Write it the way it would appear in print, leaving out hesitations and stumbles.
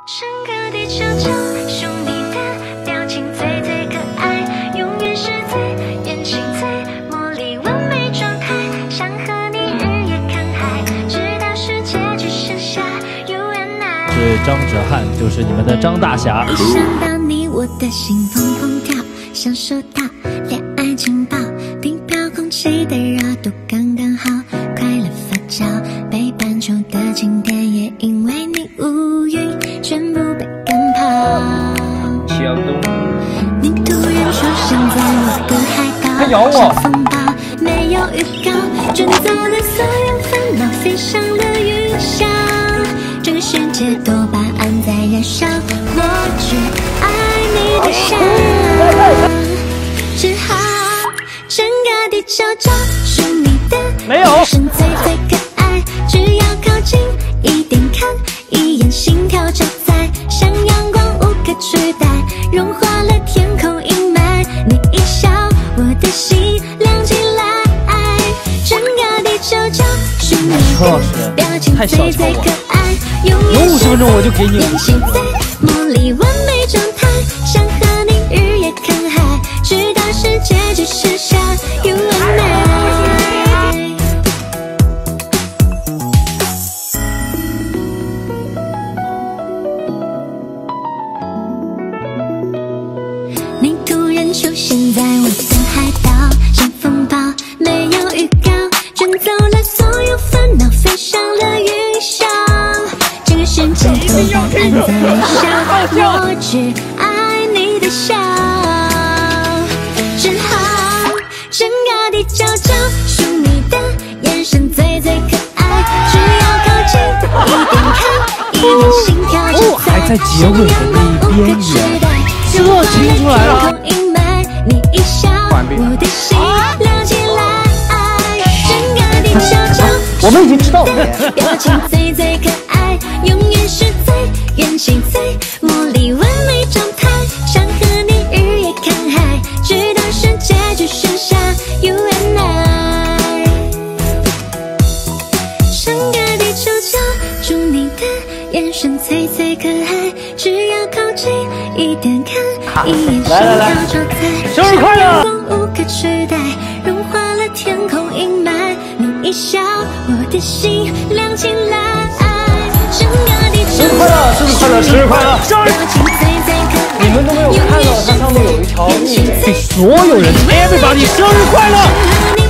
整个地球就属你的表情最最可爱，永远是最元气最魔力完美状态，想和你日夜看海，直到世界只剩下 you and I。 是张哲瀚，就是你们的张大侠。 一想到你，我的心砰砰跳，享受到恋爱情报，地表空气的热度刚刚好，快乐发酵，北半球的景点也因为你乌云全部被赶跑。你突然出现在我的海岛，像风暴，没有预告，卷走了所有烦恼，飞上了云霄，整个世界多巴胺在燃烧，我只爱你的笑，只好整个地球就属你的， 没有人生最最可爱，只要靠近一点，看一眼，心跳就在，像阳光无可取代，融化了天空阴霾，你一笑，我的心亮起来，整个地球就属你的，表情最最可爱，永远是最元气最魔力完美状态，想和你日夜看海，直到世界只剩下 you and I。你突然出现在我的海岛，像风暴，没有预告，卷走了所有烦恼，飞上了云霄，整个世界都把爱在燃烧，我只爱你的笑，只好整个地球就属你的，眼神最最可爱，只要靠近一点，看一眼，心跳就还在结尾的那一边耶，这听出来了。 你一笑，我的心亮起来，整个地球就我们已经知道了。 表情最最可爱，永远是最元气最魔力完美状态，想和你日夜看海，直到世界只剩下 you and I。整个地球就属你的，眼神最最可爱，只要靠近一点，看一眼，心跳就在， 生日快乐！ 阳光无可取代，融化了天空阴霾，你一笑，我的心亮起来，整个地球就生日快乐！生日快乐！ 表情最最可爱， 你们都没有看到它上面有一条路，给所有人 everybody 生日快乐！